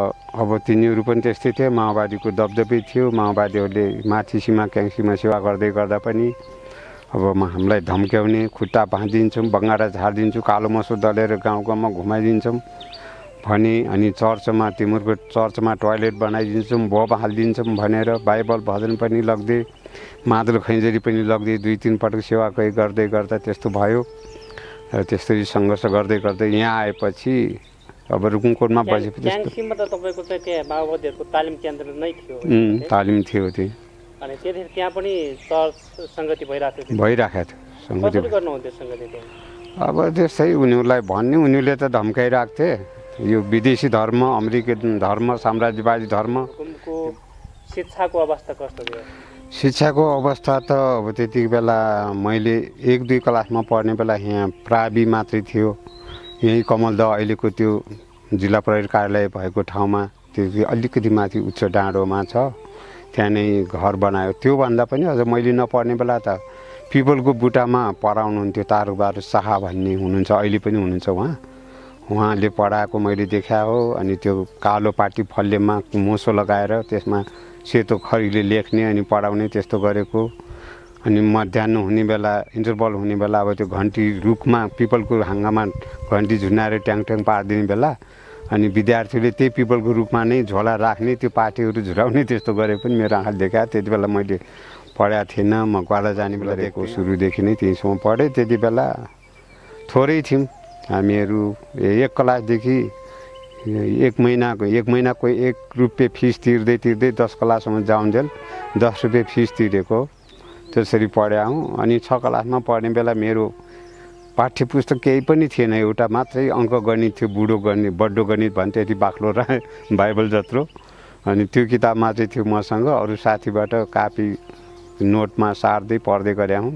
अब तिनीहरू पनि त्यस्तै थिए, माओवादीको दबदबी थियो। माओवादीहरूले माथि सीमा क्याङसीमा सेवा गर्दै गर्दा पनि अब हामीलाई धम्क्याउने, खुट्टा भाँचिदिन्छौँ, बङ्गारा झारिदिन्छौँ, कालो मसो दलेर गाउँ गाउँमा घुमाइदिन्छौँ भने, अनि चर्चमा तिमीहरूको चर्चमा टोयलेट बनाइदिन्छौँ, बोब हालिदिन्छौँ भनेर बाइबल भजन पनि लग्दै, मादल खैँजरी पनि लग्दै 2-3 पटक सेवा गर्दै गर्दा त्यस्तो भयो। र त्यसरी सङ्घर्ष गर्दै गर्दै यहाँ आएपछि अब रुकुमकोटमा बसेपछि क्याङसीमा त तपाईँको चाहिँ त्यहाँ माओवादीहरूको तालिम केन्द्र नै थियो, तालिम थियो त्यहाँ। अनि त्यतिखेर त्यहाँ पनि चर्च सङ्गति भइरहेको थियो। सङ्गति गर्नुहुन्थ्यो सङ्गति त्यहाँ? अब त्यस्तै उनीहरूलाई भन्ने, उनीहरूले त धम्काइरहेको थिए यो विदेशी धर्म, अमेरिकन धर्म, साम्राज्यवादी धर्म। शिक्षाको अवस्था कस्तो थियो? शिक्षाको अवस्था त अब त्यति बेला मैले 1-2 क्लासमा पढ्ने बेला यहाँ प्रावि मात्रै थियो। यहीँ कमलदह अहिलेको त्यो जिल्ला प्रहरी कार्यालय भएको ठाउँमा त्यो अलिकति माथि उच्च डाँडोमा छ, त्यहाँ नै घर बनायो। त्योभन्दा पनि अझ मैले नपढ्ने बेला त पिपलको बुटामा पढाउनुहुन्थ्यो, तारुबार शाह भन्ने हुनुहुन्छ, अहिले पनि हुनुहुन्छ उहाँले पढाएको मैले देखा हो। अनि त्यो कालो पाटी फल्लेमा मोसो लगाएर त्यसमा सेतो खरीले लेख्ने अनि पढाउने त्यस्तो गरेको। अनि मध्याह हुने बेला, इन्टरभल हुने बेला अब त्यो घन्टी रुखमा पिपलको हाँगामा घन्टी झुन्डाएर ट्याङ पारिदिने बेला अनि विद्यार्थीले त्यही पिपलको रुखमा नै झोला राख्ने, त्यो पाटीहरू झुराउने त्यस्तो गरे पनि मेरो आँखाले देखायो। त्यति बेला मैले पढाएको थिएन, म ग्वाला जाने बेला दिएको सुरुदेखि नै त्यहीँसम्म पढेँ। त्यति बेला थोरै थियौँ हामीहरू, 1 क्लासदेखि 1 महिनाको 1 रुपियाँ फिस तिर्दै 10 क्लाससम्म जाउन्जेल 10 रुपियाँ फिस तिरेको, त्यसरी पढाएँ हौँ। अनि 6 क्लासमा पढ्ने बेला मेरो पाठ्य पुस्तक केही पनि थिएन, एउटा मात्रै अङ्क गणित थियो, बुढो गणित, बड्डो गणित भन्थ्यो, त्यति बाक्लो र बाइबल जत्रो। अनि त्यो किताब मात्रै थियो मसँग, अरू साथीबाट कापी नोटमा सार्दै पढ्दै गरे हौँ।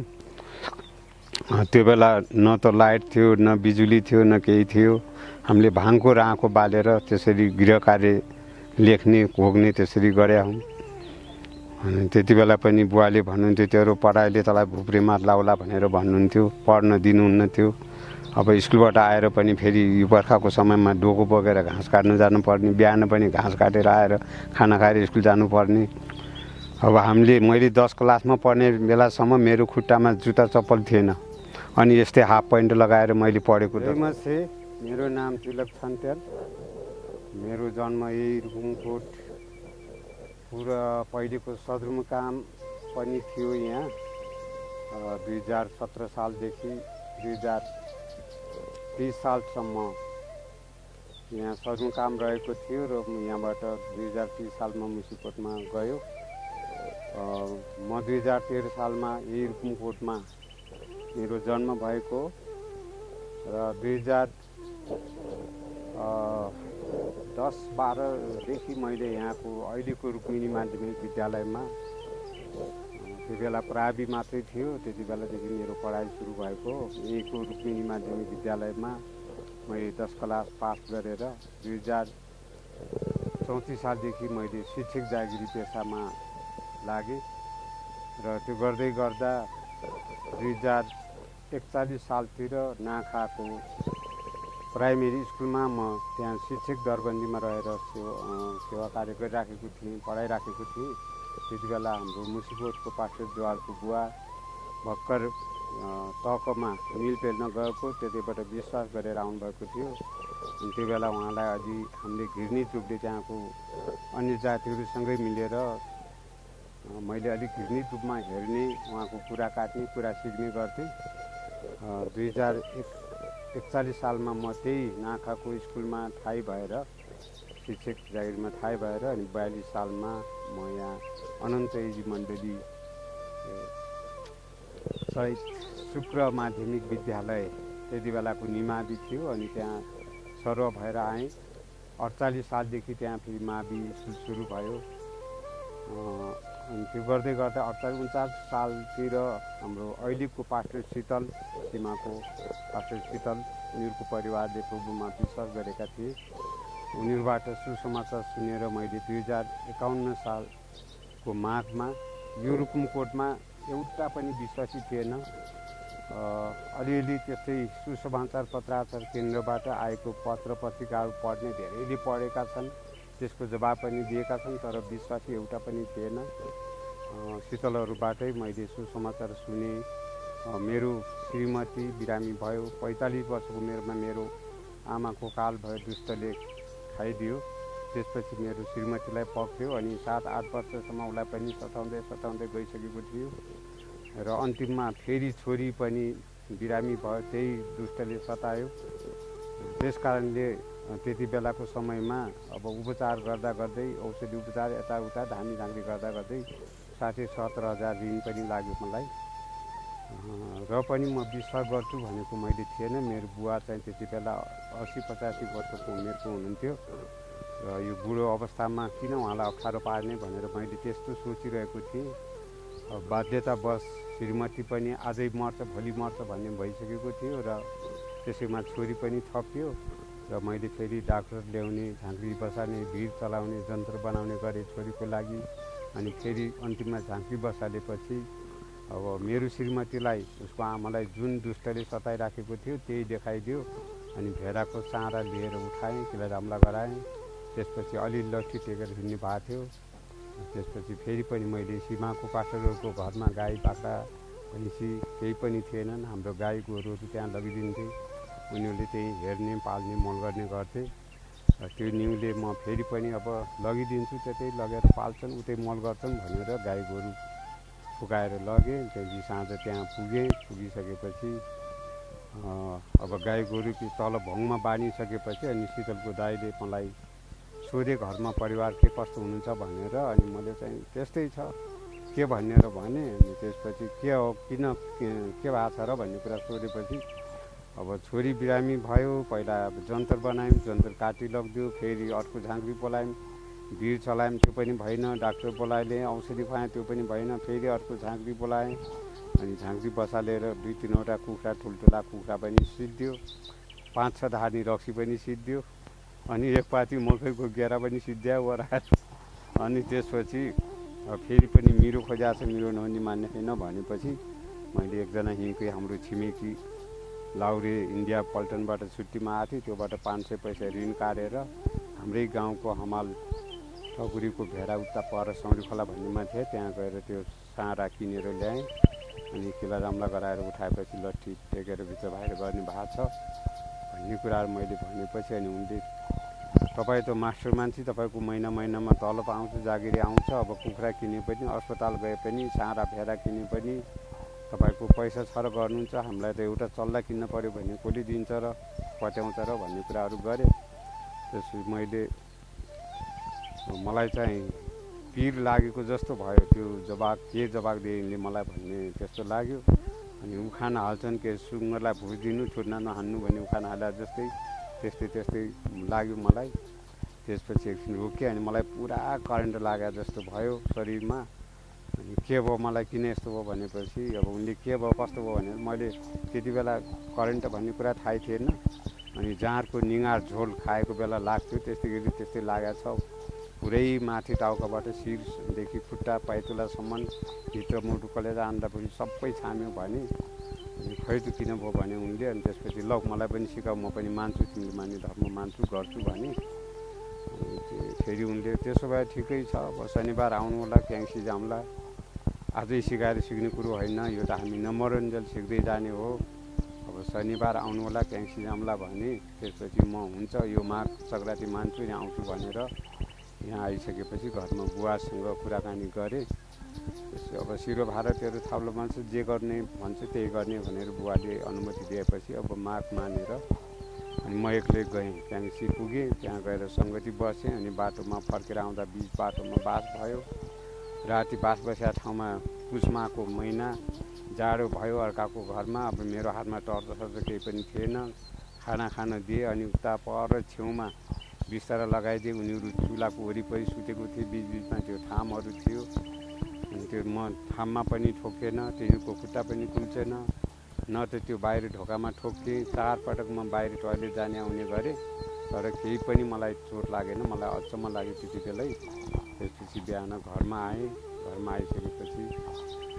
त्यो बेला न त लाइट थियो, न बिजुली थियो, न केही थियो। हामीले भाङको राँको बालेर त्यसरी गृह कार्य लेख्ने घोग्ने त्यसरी गरे हौँ। अनि त्यति बेला पनि बुवाले भन्नुहुन्थ्यो तेरो पढाइले तँलाई भुप्रेमा लाउला भनेर भन्नुहुन्थ्यो, पढ्न दिनुहुन्न थियो। अब स्कुलबाट आएर पनि फेरि यो बर्खाको समयमा डोको बोकेर घाँस काट्न जानुपर्ने, बिहान पनि घाँस काटेर आएर खाना खाएर स्कुल जानुपर्ने। अब मैले 10 क्लासमा पढ्ने बेलासम्म मेरो खुट्टामा जुत्ता चप्पल थिएन, अनि यस्तै हाफ प्यान्ट लगाएर मैले पढेको। मेरो नाम तिलक छन्तेल, मेरो जन्म यही रुकुमकोट। पुरा पहिलेको सदरमुकाम पनि थियो यहाँ। 2017 सालदेखि 2030 सालसम्म यहाँ सदरमुकाम रहेको थियो र यहाँबाट 2030 सालमा मुसिकोटमा गयो। म 2013 सालमा यही रुकुमकोटमा मेरो जन्म भएको र 2010-12देखि मैले यहाँको अहिलेको रुक्मिनी माध्यमिक विद्यालयमा, त्यो बेला प्रावि मात्रै थियो, त्यति बेलादेखि मेरो पढाइ सुरु भएको। यहीँको रुक्मिनी माध्यमिक विद्यालयमा मैले 10 क्लास पास गरेर 2034 सालदेखि मैले शिक्षक जागिरी पेसामा लागेँ र त्यो गर्दै गर्दा 2041 सालतिर नाखाको प्राइमेरी स्कुलमा म त्यहाँ शिक्षक दरबन्दीमा रहेर सेवा कार्य गरिराखेको थिएँ, पढाइराखेको थिएँ। त्यति बेला हाम्रो मुसिकोटको पास्टर द्वारको बुवा भर्खर तकमा मिल पेल्न गएको, त्यतिबाट विश्वास गरेर आउनुभएको थियो। अनि त्यो बेला उहाँलाई अलि हामीले घृणित रूपले त्यहाँको अन्य जातिहरूसँगै मिलेर मैले अलिक घृणित रूपमा हेर्ने, उहाँको कुरा काट्ने, कुरा सिक्ने गर्थेँ। 2041 सालमा म त्यही नाखाको स्कुलमा ठाई भएर, शिक्षक जागिरमा ठाई भएर, अनि 42 सालमा म यहाँ अनन्तजी मण्डली सहित शुक्र माध्यमिक विद्यालय त्यति बेलाको निमावि थियो, अनि त्यहाँ सर्व भएर आएँ। 48 सालदेखि त्यहाँ फेरि मावि स्कुल सुरु भयो। अनि त्यो गर्दै गर्दा 48-49 सालतिर हाम्रो अहिलेको पास्टर शीतल सीमाको पास्टर शीतल, उनीहरूको परिवारले प्रभुमा विश्वास गरेका थिए। उनीहरूबाट सुसमाचार सुनेर मैले 2051 सालको माघमा यो रुकुमकोटमा एउटा पनि विश्वासी थिएन, अलिअलि त्यस्तै सुसमाचार पत्राचार केन्द्रबाट आएको पत्र पत्रिकाहरू पढ्ने धेरैले पढेका छन्, त्यसको जवाब पनि दिएका छन्, तर विश्वासी एउटा पनि थिएन। शीतलहरूबाटै मैले सुसमाचार सुने। मेरो श्रीमती बिरामी भयो, 45 वर्षको उमेरमा मेरो आमाको काल भयो, दुष्टले खाइदियो। त्यसपछि मेरो श्रीमतीलाई पक्रियो अनि 7-8 वर्षसम्म उसलाई पनि सताउँदै गइसकेको थियो र अन्तिममा फेरि छोरी पनि बिरामी भयो, त्यही दुष्टले सतायो। त्यस कारणले त्यति बेलाको समयमा अब उपचार गर्दै औषधि उपचार यताउता धामी गर्दा 60-70 हजार ऋण पनि लाग्यो मलाई। र पनि म विश्वास गर्छु भनेको मैले थिएन। मेरो बुवा चाहिँ त्यति बेला 80-85 वर्षको उमेरको हुनुहुन्थ्यो र यो बुढो अवस्थामा किन उहाँलाई अप्ठ्यारो पार्ने भनेर मैले त्यस्तो सोचिरहेको थिएँ। बाध्यतावश श्रीमती पनि आजै मर्छ भोलि मर्छ भन्ने भइसकेको थियो र त्यसैमा छोरी पनि थपियो र मैले फेरि डाक्टर ल्याउने, झाँक्री बसाल्ने, भिड चलाउने, जन्त्र बनाउने गरेँ छोरीको लागि। अनि फेरि अन्तिममा झाँक्री बसालेपछि अब मेरो श्रीमतीलाई उसको आमालाई जुन दुष्टले सताइराखेको थियो त्यही देखाइदियो अनि भेडाको चारा लिएर उठाएँ, किला रामला गराएँ। त्यसपछि अलि लट्ठी टेकेर हिँड्ने भएको थियो। त्यसपछि फेरि पनि मैले सीमाको पास्टरहरूको घरमा गाई बाख्रा भैँसी केही पनि थिएनन्। हाम्रो गाई गोरुहरू त्यहाँ लगिदिन्थे, उनीहरूले त्यही हेर्ने पाल्ने मल गर्ने गर्थे। त्यो न्युले म फेरि पनि अब लगिदिन्छु, त्यतै लगेर पाल्छन् उतै मल गर्छन् भनेर गाई गोरु फुकाएर लगेँ। त्यहाँदेखि साँझ त्यहाँ पुगिसकेपछि अब गाई गोरु कि तल भङमा बाँधिसकेपछि अनि शीतलको दाइले मलाई सोधे घरमा परिवार के कस्तो हुनुहुन्छ भनेर। अनि मैले चाहिँ त्यस्तै छ के भनेर भने। अनि त्यसपछि के हो किन के भएको छ र भन्ने कुरा सोधेपछि अब छोरी बिरामी भयो, पहिला जन्तर बनायौँ, जन्तर काटी लगिदियो, फेरि अर्को झाँक्री बोलायौँ, भिड चलायौँ, त्यो पनि भएन, डाक्टर बोलाइले औषधि खुवाएँ, त्यो पनि भएन, फेरि अर्को झाँक्री बोलाएँ। अनि झाँक्री बसालेर 2-3वटा कुखुरा ठुल्ठुला कुखुरा पनि सिद्धियो, 5-6 धानी रक्सी पनि सिद्धियो, अनि एक पाती मकैको गेरा पनि सिद्ध्यायो ओराएर। अनि त्यसपछि फेरि पनि मिरो खोज्याएको छ, मिरो नहुने मान्ने छैन भनेपछि मैले एकजना यहीँकै हाम्रो छिमेकी लाउरे इन्डिया पल्टनबाट छुट्टीमा आएको थिएँ, त्योबाट 500 पैसा ऋण काटेर हाम्रै गाउँको हमाल ठकुरीको भेडा उता पर सौरी खोला भन्नेमा थिएँ, त्यहाँ गएर त्यो साँडा किनेर ल्याएँ। अनि किला रामला गराएर उठाएपछि लट्ठी टेकेर भित्र बाहिर गर्ने भएको छ भन्ने कुराहरू मैले भनेपछि अनि उनले तपाईँ त मास्टर मान्छे, तपाईँको महिनामा तलब आउँछ, जागिरी आउँछ, अब कुखुरा किने पनि, अस्पताल गए पनि, साँडा भेडा किने पनि तपाईँको पैसा छ र गर्नुहुन्छ, हामीलाई त एउटा चल्ला किन्न पऱ्यो भने कसले दिन्छ र पत्याउँछ र भन्ने कुराहरू गरेँ। त्यसपछि मलाई चाहिँ पिर लागेको जस्तो भयो। त्यो के जवाब दिए मलाई भन्ने त्यस्तो लाग्यो। अनि उखान हाल्छन् के सुँगुरलाई भुस दिनु छुट्ना नहान्नु भन्ने उखान हाले जस्तै त्यस्तै लाग्यो मलाई। त्यसपछि एकछिन रोकेँ अनि मलाई पुरा करेन्ट लागे जस्तो भयो शरीरमा। अनि के भयो मलाई किन यस्तो भयो भनेपछि अब उनले के भयो कस्तो भयो भनेर मैले त्यति बेला करेन्ट भन्ने कुरा थाहै थिएन। अनि जाँडको निगार झोल खाएको बेला लाग्थ्यो त्यस्तै लागेको छ। पुरै माथि टाउकाबाट शिरदेखि खुट्टा पाइतुलासम्म भित्र मुटु कलेजा आन्दापछि सबै छाम्यो भने। अनि खै त किन भयो भने उनले। अनि त्यसपछि ल मलाई पनि सिकाऊ, म पनि मान्छु, तिमीले मान्ने धर्म मान्छु, गर्छु भने। फेरि उनले त्यसो भए ठिकै छ, अब शनिबार आउनु होला, क्याङ्सी जाउँला, आजै सिकाएर सिक्ने कुरो होइन, यो त हामी नमरुन्जेल सिक्दै जाने हो, अब शनिबार आउनु होला, क्याङ्सी जाउँला भने। त्यसपछि म हुन्छ यो माघ सङ्क्रान्ति मान्छु, यहाँ आउँछु भनेर यहाँ आइसकेपछि घरमा बुवासँग कुराकानी गरेँ। अब सिरो भारतहरू थाप्लो मान्छ, जे गर्ने भन्छ त्यही गर्ने भनेर बुवाले अनुमति दिएपछि अब माघ मानेर अनि म एक्लै गएँ, क्याङ्सी पुगेँ। त्यहाँ गएर सङ्गति बसेँ। अनि बाटोमा फर्केर आउँदा बिच बाटोमा बास भयो। राति बास बसेको ठाउँमा पुसमाको महिना जाडो भयो अर्काको घरमा। अब मेरो हातमा टर्च केही पनि थिएन। खाना खान दिएँ अनि उता पर छेउमा बिस्तारा लगाइदिएँ। उनीहरू चुलाको वरिपरि सुतेको थिए, बिचबिचमा त्यो थामहरू थियो। अनि त्यो म थाममा पनि ठोकेन, तिनीहरूको खुट्टा पनि कुल्चेन, न त त्यो बाहिर ढोकामा ठोकेँ। 4 पटक म बाहिर टोयलेट जाने आउने गरेँ, तर केही पनि मलाई चोट लागेन। मलाई अचम्म लाग्यो त्यति बेलै। त्यसपछि बिहान घरमा आएँ। घरमा आइसकेपछि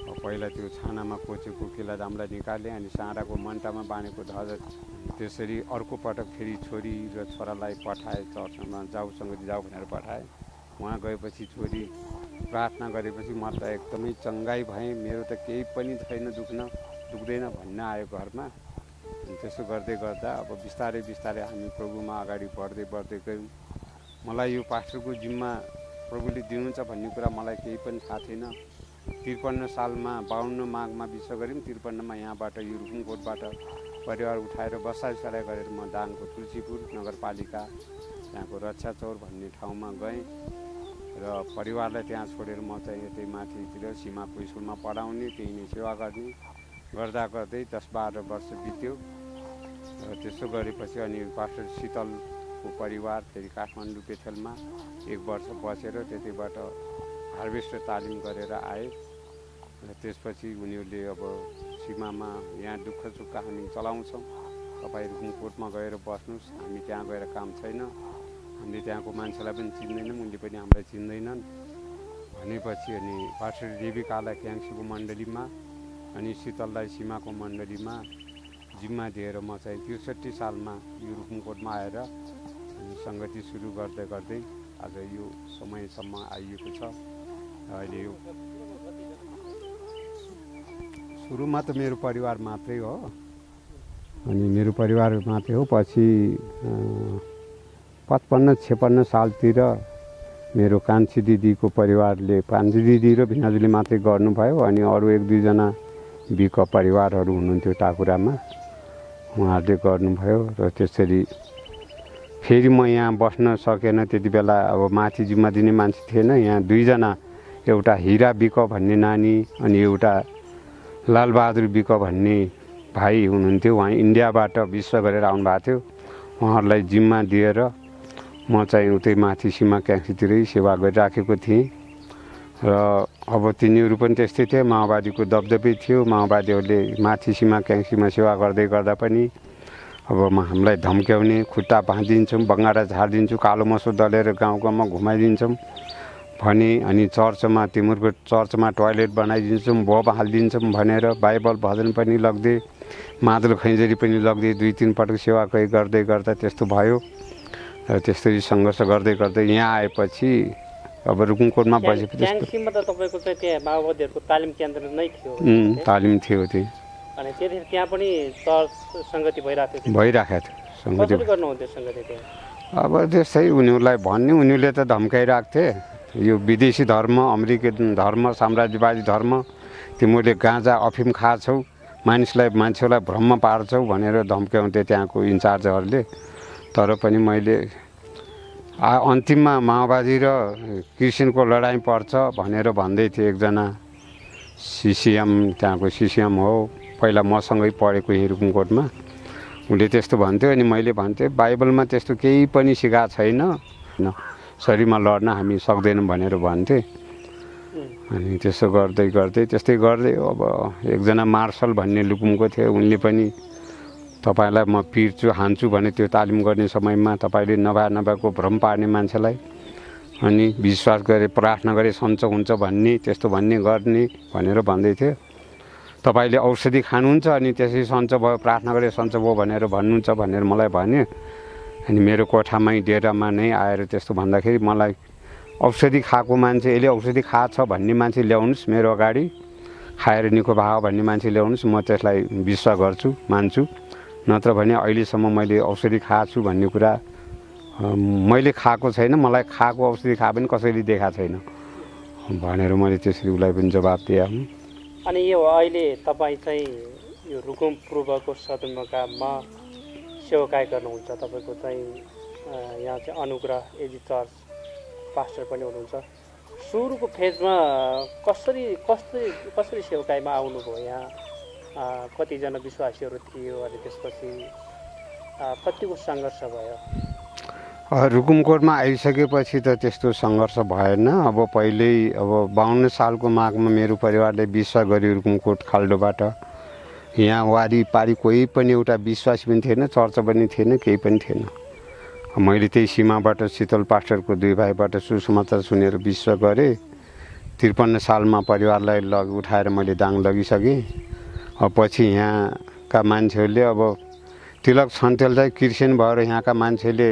पहिला त्यो छानामा कोचेको केला दामलाई निकालेँ अनि साँडाको मन्टामा बाँधेको ध्वजा त्यसरी अर्को पटक फेरि छोरी र छोरालाई पठाएँ चर्चमा जाउसँग जाऊ भनेर पठाएँ। उहाँ गएपछि छोरी प्रार्थना गरेपछि म त एकदमै चङ्गाई भएँ, मेरो त केही पनि छैन, दुख्दैन भन्न आयो घरमा। त्यसो गर्दै गर्दा अब बिस्तारै बिस्तारै हामी प्रभुमा अगाडि बढ्दै गयौँ। मलाई यो पास्टरको जिम्मा प्रभुले दिनुहुन्छ भन्ने कुरा मलाई केही पनि थाहा थिएन। 53 सालमा 52 माघमा विश्वास गऱ्यौँ। 53मा यहाँबाट यो रुकुमकोटबाट परिवार उठाएर बसाइसराई गरेर म दाङको तुलसीपुर नगरपालिका त्यहाँको रक्षा चौर भन्ने ठाउँमा गएँ र परिवारलाई त्यहाँ छोडेर म चाहिँ यतै माथितिर सीमाको स्कुलमा पढाउने, त्यही नै सेवा गर्ने गर्दा गर्दै 10-12 वर्ष बित्यो। र त्यसो गरेपछि अनि पास्टर शीतलको परिवार फेरि काठमाडौँ बेथेलमा 1 वर्ष बसेर त्यतिबाट हार्भेस्टर तालिम गरेर आए। र त्यसपछि उनीहरूले अब सीमामा यहाँ दुःख सुख हामी चलाउँछौँ, तपाईँ रुकुमकोटमा गएर बस्नुहोस्, हामी त्यहाँ गएर काम छैन, हामीले त्यहाँको मान्छेलाई पनि चिन्दैनौँ, उनले पनि हामीलाई चिन्दैनन् भनेपछि अनि पास्टर देविकालाई क्याङ्सीको मण्डलीमा अनि शीतललाई सीमाको मण्डलीमा जिम्मा दिएर म चाहिँ 63 सालमा यो रुकुमकोटमा आएर अनि सङ्गति सुरु गर्दै गर्दै आज यो समयसम्म आइएको छ। अहिले यो सुरुमा त मेरो परिवार मात्रै हो, अनि मेरो परिवार मात्रै हो। पछि 55-56 सालतिर मेरो कान्छी दिदीको परिवारले, कान्छी दिदी र भिनाजुले मात्रै गर्नुभयो। अनि अरू 1-2 जना बिक परिवारहरू हुनुहुन्थ्यो टाकुरामा, उहाँहरूले गर्नुभयो। र त्यसरी फेरि म यहाँ बस्न सकेन। त्यति बेला अब माथि जिम्मा दिने मान्छे थिएन। यहाँ 2 जना, एउटा हिरा बिक भन्ने नानी अनि एउटा लालबहादुर बिक भन्ने भाइ हुनुहुन्थ्यो। उहाँ इन्डियाबाट विश्व गरेर आउनुभएको थियो। उहाँहरूलाई जिम्मा दिएर म चाहिँ उतै माथि सीमा क्याङ्सीतिरै सेवा गरिराखेको थिएँ। र अब तिनीहरू पनि त्यस्तै थिए, माओवादीको दबदबी थियो। माओवादीहरूले माथि सीमा क्याङ्सीमा सेवा गर्दै गर्दा पनि अब हामीलाई धम्क्याउने, खुट्टा भाँचिदिन्छौँ, बङ्गारा झारिदिन्छौँ, कालो मसो दलेर गाउँ गाउँमा घुमाइदिन्छौँ भने, अनि चर्चमा तिमीहरूको चर्चमा टोयलेट बनाइदिन्छौँ, बोब हालिदिन्छौँ भनेर बाइबल भजन पनि लग्दे, मादल खैँजरी पनि लग्दे। 2-3 पटक सेवा कोही गर्दै गर्दा त्यस्तो भयो। र त्यसरी सङ्घर्ष गर्दै गर्दै यहाँ आएपछि अब रुकुमकोटमा बसेपछि क्याङ्सीमा त तपाईँको चाहिँ त्यहाँ माओवादीहरूको तालिम केन्द्र नै थियो? तालिम थियो त्यही। अनि त्यतिखेर त्यहाँ पनि चर्च सङ्गति भइरहेको थियो? भइरहेको थियो सङ्गति। कसरी गर्नुहुन्थ्यो सङ्गति त्यहाँ? अब त्यस्तै उनीहरूलाई भन्ने, उनीहरूले त धम्काइरहेको थिए, यो विदेशी धर्म, अमेरिकन धर्म, साम्राज्यवादी धर्म, तिमीहरूले गाँजा अफिम खाछौ, मान्छेलाई भ्रम पार्छौ भनेर धम्काउँथे त्यहाँको इन्चार्जहरूले। तर पनि मैले अन्तिममा माओवादी र क्रिस्चियनको लडाइँ पर्छ भनेर भन्दै थिए। एकजना CCM, त्यहाँको CCM हो, पहिला मसँगै पढेको यहीँ रुकुमकोटमा, उसले त्यस्तो भन्थ्यो। अनि मैले भन्थेँ बाइबलमा त्यस्तो केही पनि सिकाएको छैन, शरीरमा लड्न हामी सक्दैनौँ भनेर भन्थेँ। अनि त्यसो गर्दै गर्दै त्यस्तै गर्दै अब एकजना मार्शल भन्ने लुकुमको थियो, उनले पनि तपाईँलाई म पिर्छु, हान्छु भने त्यो तालिम गर्ने समयमा तपाईँले नभएको भ्रम पार्ने मान्छेलाई, अनि विश्वास गरे, प्रार्थना गरे सन्चो हुन्छ भन्ने, त्यस्तो भन्ने गर्ने भनेर भन्दै थियो। तपाईँले औषधि खानुहुन्छ अनि त्यसै सन्चो भयो, प्रार्थना गरे सन्चो भयो भनेर भन्नुहुन्छ भनेर मलाई भन्यो। अनि मेरो कोठामै डेरामा नै आएर त्यस्तो भन्दाखेरि मलाई औषधि खाएको मान्छे, यसले औषधि खाछ भन्ने मान्छे ल्याउनुहोस् मेरो अगाडि, खाएर निको भयो भन्ने मान्छे ल्याउनुहोस्, म त्यसलाई विश्वास गर्छु, मान्छु। नत्र भने अहिलेसम्म मैले औषधि खाएको छु भन्ने कुरा मैले खाएको छैन, मलाई खाएको औषधि खाए पनि कसैले देखाएको छैन भनेर मैले त्यसरी उसलाई पनि जवाब दिएँ। अनि यो अहिले तपाईँ चाहिँ यो रुकुम पूर्वको सदरमुकाममा सेवाकाय गर्नुहुन्छ। तपाईँको चाहिँ यहाँ चाहिँ अनुग्रह एजी चर्च पास्टर पनि हुनुहुन्छ। सुरुको फेजमा कसरी सेवाकायमा आउनुभयो? यहाँ कतिजना विश्वासीहरू थियो, अनि त्यसपछि कतिको सङ्घर्ष भयो? रुकुमकोटमा आइसकेपछि त त्यस्तो सङ्घर्ष भएन। अब पहिल्यै अब 52 सालको माघमा मेरो परिवारले विश्वास गर्यो रुकुमकोट खाल्डोबाट। यहाँ वारिपारि कोही पनि एउटा विश्वासी पनि थिएन, चर्च पनि थिएन, केही पनि थिएन। मैले त्यही सीमाबाट शीतल पास्टरको 2 भाइबाट सुसमाचार सुनेर विश्वास गरेँ। 53 सालमा परिवारलाई उठाएर मैले दाङ लगिसकेँ। पछि यहाँका मान्छेहरूले अब तिलक छन्तेल चाहिँ क्रिस्चियन भएर यहाँका मान्छेले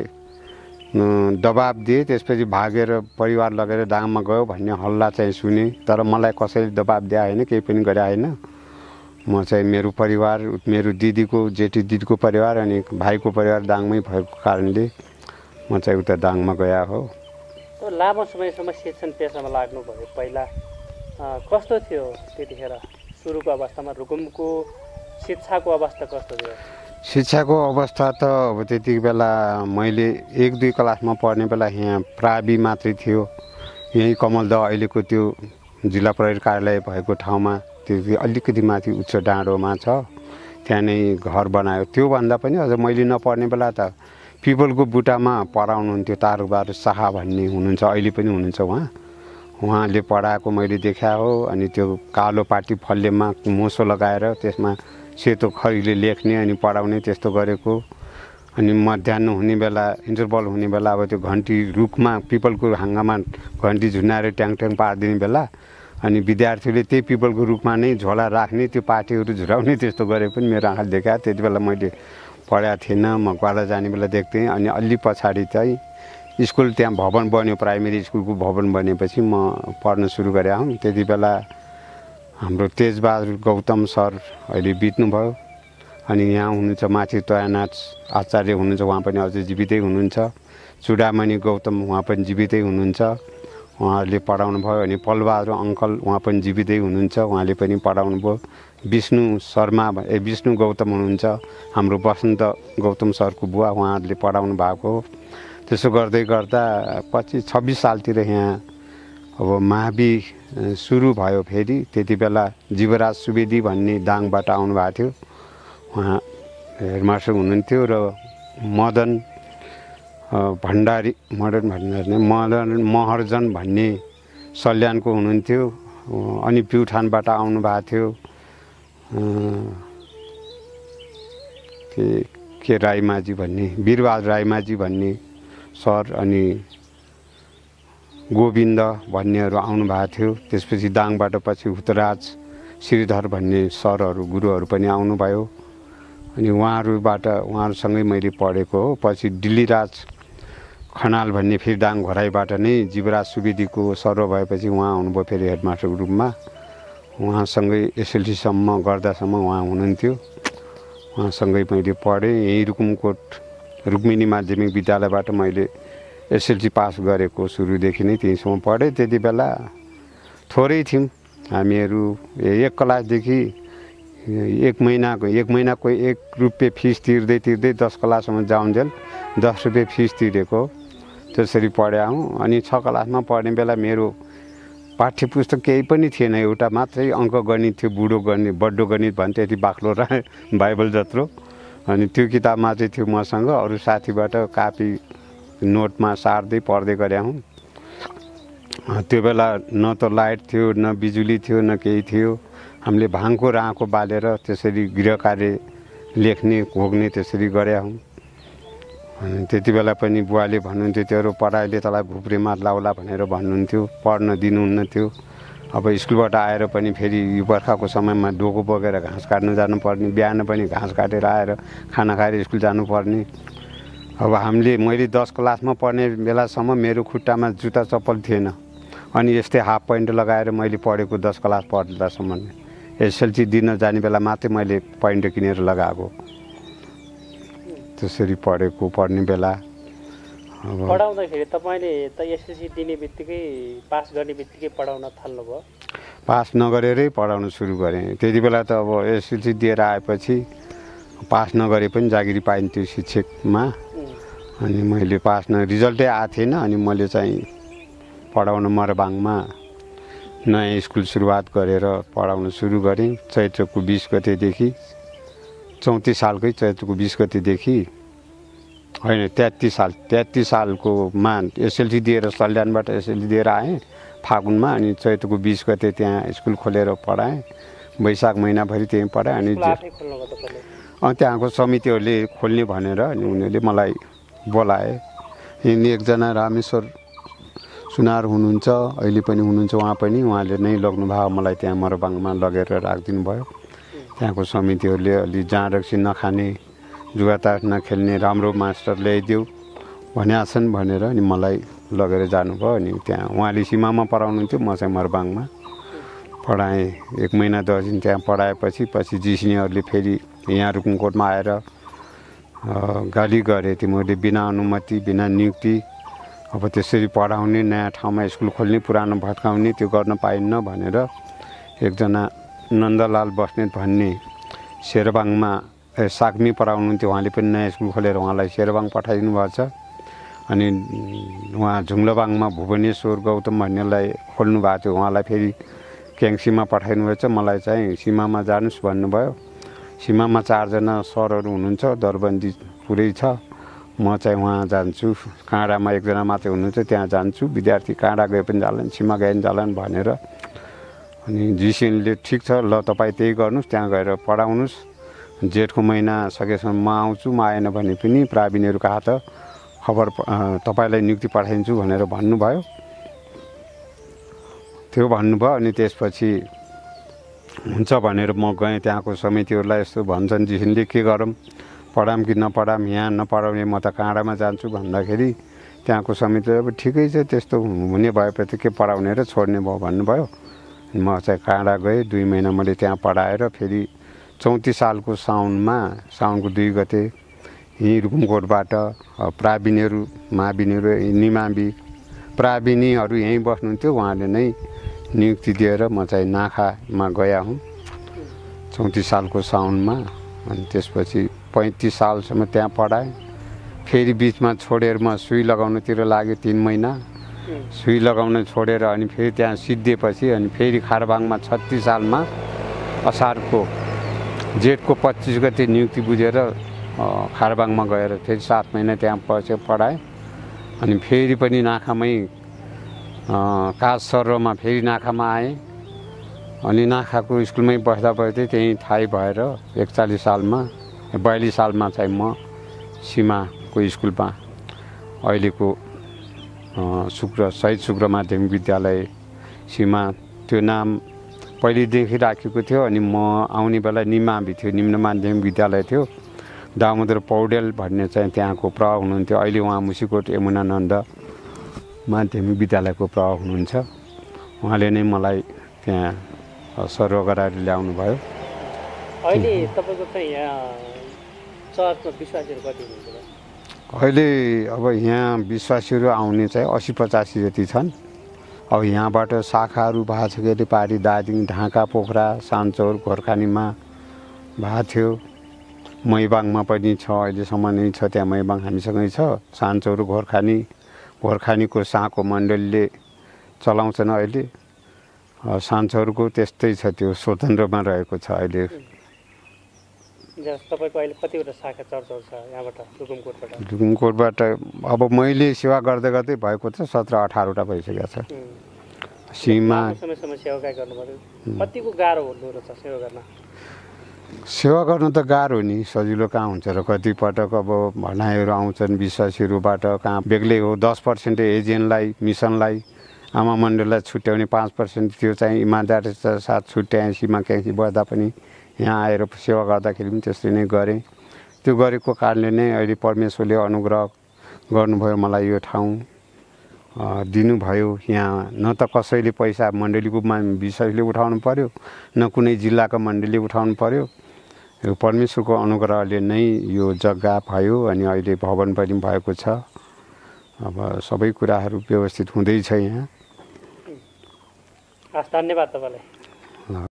दबाब दिए। त्यसपछि भागेर परिवार लगेर दाङमा गयो भन्ने हल्ला चाहिँ सुने। तर मलाई कसैले दबाब दिए होइन, केही पनि गरे होइन। म चाहिँ मेरो परिवार, मेरो दिदीको जेठी दिदीको परिवार अनि भाइको परिवार दाङमै भएको कारणले म चाहिँ उता दाङमा गया हो। लामो समयसम्म शिक्षण पेसामा लाग्नुभयो। पहिला कस्तो थियो त्यतिखेर सुरुको अवस्थामा रुकुमको शिक्षाको अवस्था कस्तो थियो? शिक्षाको अवस्था त अब त्यति बेला मैले 1-2 क्लासमा पढ्ने बेला यहाँ प्रावि मात्रै थियो। यहीँ कमलदह अहिलेको त्यो जिल्ला प्रहरी कार्यालय भएको ठाउँमा त्यो अलिकति माथि उच्च डाँडोमा छ, त्यहाँ नै घर बनायो। त्योभन्दा पनि अझ मैले नपढ्ने बेला त पिपलको बुटामा पढाउनुहुन्थ्यो। तारुबार शाह भन्ने हुनुहुन्छ, अहिले पनि हुनुहुन्छ उहाँले पढाएको मैले देखा हो। अनि त्यो कालो पाटी फल्लेमा मोसो लगाएर त्यसमा सेतो खरीले लेख्ने अनि पढाउने त्यस्तो गरेको। अनि मध्याह हुने बेला इन्टरभल हुने बेला अब त्यो घन्टी रुखमा पिपलको हाँगामा घन्टी झुन्डाएर ट्याङ पारिदिने बेला अनि विद्यार्थीले त्यही पिपलको रुखमा नै झोला राख्ने, त्यो पाटीहरू झुराउने त्यस्तो गरे पनि मेरो आँखाले देखायो। त्यति बेला मैले पढाएको थिएन, म गडा जाने बेला देख्थेँ। अनि अलि पछाडि चाहिँ स्कुल त्यहाँ भवन बन्यो, प्राइमेरी स्कुलको भवन बनेपछि म पढ्न सुरु गरेँ हौँ। त्यति बेला हाम्रो तेजबहादुर गौतम सर अहिले बित्नुभयो। अनि यहाँ हुनुहुन्छ माथि तयानाथ आचार्य हुनुहुन्छ, उहाँ पनि अझै जीवितै हुनुहुन्छ। चुडामणि गौतम उहाँ पनि जीवितै हुनुहुन्छ, उहाँहरूले पढाउनु भयो। अनि पलबहादुर अङ्कल उहाँ पनि जीवितै हुनुहुन्छ, उहाँले पनि पढाउनु भयो। विष्णु गौतम हुनुहुन्छ, हाम्रो वसन्त गौतम सरको बुवा, उहाँहरूले पढाउनु भएको हो। त्यसो गर्दै गर्दा 25-26 सालतिर यहाँ अब महाबी सुरु भयो फेरि। त्यति बेला जीवराज सुवेदी भन्ने दाङबाट आउनुभएको थियो, उहाँ हेडमास्टर हुनुहुन्थ्यो। र मदन महर्जन भन्ने सल्यानको हुनुहुन्थ्यो। अनि प्युठानबाट आउनुभएको थियो के राईमाझी भन्ने, वीरबहादुर राईमाझी भन्ने सर अनि गोविन्द भन्नेहरू आउनुभएको थियो। त्यसपछि दाङबाट पछि हुतराज श्रीधर भन्ने सरहरू गुरुहरू पनि आउनुभयो। अनि उहाँहरूसँगै मैले पढेको हो। पछि दिल्लीराज खनाल भन्ने फेरि दाङ घराइबाट नै जीवराज सुवेदीको सर्व भएपछि उहाँ आउनुभयो फेरि हेडमास्टरको रूपमा। उहाँसँगै एसएलसीसम्म गर्दासम्म उहाँ हुनुहुन्थ्यो, उहाँसँगै मैले पढेँ। यहीँ रुकुमकोट रुक्मिणी माध्यमिक विद्यालयबाट मैले एसएलसी पास गरेको, सुरुदेखि नै त्यहीँसम्म पढेँ। त्यति बेला थोरै थियौँ हामीहरू, 1 क्लासदेखि 1 महिनाको 1 रुपियाँ फिस तिर्दै 10 क्लाससम्म जाउन्जेल 10 रुपियाँ फिस तिरेको, त्यसरी पढाएँ हौँ। अनि 6 क्लासमा पढ्ने बेला मेरो पाठ्य पुस्तक केही पनि थिएन, एउटा मात्रै अङ्क गणित थियो, बड्डो गणित भन्थ्यो, यति बाक्लो र बाइबल जत्रो। अनि त्यो किताब मात्रै थियो मसँग, अरू साथीबाट कापी नोटमा सार्दै पढ्दै गरे हौँ। त्यो बेला न त लाइट थियो, न बिजुली थियो, न केही थियो। हामीले भाङको राँको बालेर त्यसरी गृह कार्य लेख्ने घोक्ने त्यसरी गरे हौँ। त्यति बेला पनि बुवाले भन्नुहुन्थ्यो तेरो पढाइले तँलाई घुप्रेमा लाउला भनेर भन्नुहुन्थ्यो, पढ्न दिनुहुन्न थियो। अब स्कुलबाट आएर पनि फेरि यो बर्खाको समयमा डोको बोकेर घाँस काट्न जानुपर्ने, बिहान पनि घाँस काटेर आएर खाना खाएर स्कुल जानुपर्ने। अब मैले 10 क्लासमा पढ्ने बेलासम्म मेरो खुट्टामा जुत्ता चप्पल थिएन। अनि यस्तै हाफ प्यान्ट लगाएर मैले पढेको 10 क्लास पढ्दासम्म। एसएलसी दिन जाने बेला मात्रै मैले प्यान्ट किनेर लगाएको, त्यसरी पढ्ने बेला। पढाउँदाखेरि तपाईँले त एसएलसी दिने बित्तिकै पास गर्ने बित्तिकै पढाउन थाल्नुभयो? पास नगरेरै पढाउन सुरु गरेँ। त्यति बेला त अब एसएलसी दिएर आएपछि पास नगरे पनि जागिरी पाइन्थ्यो शिक्षकमा। अनि मैले रिजल्टै आएको थिएन। अनि मैले चाहिँ पढाउन मरबाङमा नयाँ स्कुल सुरुवात गरेर पढाउन सुरु गरेँ। चैत्रको 20 गतेदेखि, 34 सालकै चैत्रको 20 गतेदेखि होइन 33 सालकोमा एसएलसी दिएर सल्यानबाट एसएलसी दिएर आएँ फागुनमा। अनि चैत्रको 20 गते त्यहाँ स्कुल खोलेर पढाएँ, वैशाख महिनाभरि त्यहीँ पढाएँ। अनि त्यहाँको समितिहरूले खोल्ने भनेर अनि उनीहरूले मलाई बोलाए। यिनी एकजना रामेश्वर सुनार हुनुहुन्छ, अहिले पनि हुनुहुन्छ, उहाँले नै लग्नुभयो मलाई त्यहाँ मरबाङमा लगेर राखिदिनु भयो। त्यहाँको समितिहरूले अलि जाँड रक्सी नखाने, जुगातास नखेल्ने राम्रो मास्टर ल्याइदेऊ भनेछन् भनेर अनि मलाई लगेर जानुभयो। अनि त्यहाँ उहाँले सीमामा पढाउनुहुन्थ्यो, म चाहिँ मरबाङमा पढाएँ। 1 महिना 10 दिन त्यहाँ पढाएपछि जिसिनीहरूले फेरि यहाँ रुकुमकोटमा आएर गाली गरे, तिमीहरूले बिना अनुमति बिना नियुक्ति अब त्यसरी पढाउने, नयाँ ठाउँमा स्कुल खोल्ने, पुरानो भत्काउने त्यो गर्न पाइन्न भनेर एकजना नन्दलाल बस्नेत भन्ने शेरबाङमा साग्मी पढाउनुहुन्थ्यो, उहाँले पनि नयाँ स्कुल खोलेर उहाँलाई शेरबाङ पठाइदिनु भएको छ। अनि उहाँ झुङ्लोबाङमा भुवनेश्वर गौतम भन्नेलाई खोल्नु भएको थियो, उहाँलाई फेरि क्याङ्सीमा पठाइदिनु भएछ। मलाई चाहिँ सीमामा जानुहोस् भन्नुभयो। सीमामा 4 जना सरहरू हुनुहुन्छ, दरबन्दी पुरै छ। म चाहिँ उहाँ जान्छु, काँडामा 1 जना मात्रै हुनुहुन्छ, त्यहाँ जान्छु। विद्यार्थी काँडा गए पनि जालान्, सीमा गए पनि जालान् भनेर। अनि जिसिएनले ठिक छ ल तपाईँ त्यही गर्नुहोस्, त्यहाँ गएर पढाउनुहोस्, जेठको महिना सकेसम्म म आउँछु, म आएन भने पनि प्राविण्यहरू कहाँ त खबर तपाईँलाई नियुक्ति पठाइदिन्छु भनेर भन्नुभयो। त्यो भन्नुभयो। अनि त्यसपछि हुन्छ भनेर म गएँ। त्यहाँको समितिहरूलाई यस्तो भन्छन् जिसिएनले, के गरौँ, पढाम कि नपढाम, यहाँ नपढाउने म त काँडामा जान्छु भन्दाखेरि त्यहाँको समितिले अब ठिकै छ, त्यस्तो हुने भएपछि के पढाउने र छोड्ने भयो भन्नुभयो। म चाहिँ काँडा गएँ। 2 महिना मैले त्यहाँ पढाएर फेरि 34 सालको साउनको 2 गते यहीँ रुकुमकोटबाट प्राविण्यहरू, महाविनीहरू, निमावि प्राविनीहरू यहीँ बस्नुहुन्थ्यो, उहाँले नै नियुक्ति दिएर म चाहिँ नाखामा गया हुँ 34 सालको साउनमा। अनि त्यसपछि 35 सालसम्म त्यहाँ पढाएँ। फेरि बिचमा छोडेर म सुई लगाउनतिर लाग्यो 3 महिना। सुई लगाउन छोडेर अनि फेरि त्यहाँ सिद्धिएपछि अनि फेरि खारबाङमा 36 सालमा असारको जेठको 25 गते नियुक्ति बुझेर खारबाङमा गएर फेरि 7 महिना त्यहाँ पढाएँ। अनि फेरि पनि नाखामै काज सर्वमा फेरि नाखामा आएँ। अनि नाखाको स्कुलमै बस्दा त्यहीँ ठाई भएर 41 सालमा 42 सालमा चाहिँ म सीमाको स्कुलमा अहिलेको शहीद शुक्र माध्यमिक विद्यालय सीमा त्यो नाम पहिलेदेखि राखेको थियो। अनि म आउने बेला निमावि थियो, निम्न माध्यमिक विद्यालय थियो। दामोदर पौडेल भन्ने चाहिँ त्यहाँको प्रभाव हुनुहुन्थ्यो, अहिले उहाँ मुसिकोट यमुनानन्द माध्यमिक विद्यालयको प्रभाव हुनुहुन्छ। उहाँले नै मलाई त्यहाँ सर्व गराएर ल्याउनु भयो। अहिले तपाईँको चाहिँ यहाँ चर्चमा विश्वासीहरू कति हुनुहुन्छ? अहिले अब यहाँ विश्वासीहरू आउने चाहिँ 80-85 जति छन्। अब यहाँबाट शाखाहरू भएको छ कि पारी दार्जिलिङ, ढाका, पोखरा, सान्चौर, गोर्खानीमा भएको थियो। मैबाङमा पनि छ, अहिलेसम्म नै छ, त्यहाँ मैबाङ हामीसँगै छ। सान्चौर, गोर्खानीको साँको मण्डलीले चलाउँछन् अहिले। सान्चौरको त्यस्तै छ, त्यो स्वतन्त्रमा रहेको छ अहिले। तपाईँको अहिले कतिवटा शाखा चर्चहरू छ यहाँबाट रुकुमकोटबाट? रुकुमकोटबाट अब मैले सेवा गर्दै गर्दै भएको छ 17-18 वटा भइसकेको छ। सीमा समयसम्म सेवा गर्नुभयो, कतिको गाह्रो हुँदो रहेछ सेवा गर्न? सेवा गर्नु त गाह्रो नि, सजिलो कहाँ हुन्छ र। कतिपटक अब भनाइहरू आउँछन् विश्वासीहरूबाट, कहाँ बेग्लै हो। 10% एजेन्टलाई, मिसनलाई, आमा मण्डललाई छुट्याउने 5% त्यो चाहिँ इमान्दारीका साथ छुट्याएँ। सीमा क्याङ्सी बस्दा पनि यहाँ आएर सेवा गर्दाखेरि पनि त्यसरी नै गरेँ। त्यो गरेको कारणले नै अहिले परमेश्वरले अनुग्रह गर्नुभयो मलाई, यो ठाउँ दिनुभयो। यहाँ न त कसैले पैसा मण्डलीको विश्वासले उठाउनु पर्यो, न कुनै जिल्लाको मण्डलीले उठाउनु पर्यो। यो परमेश्वरको अनुग्रहले नै यो जग्गा भयो। अनि अहिले भवन पनि भएको छ। अब सबै कुराहरू व्यवस्थित हुँदैछ यहाँ। धन्यवाद तपाईँलाई।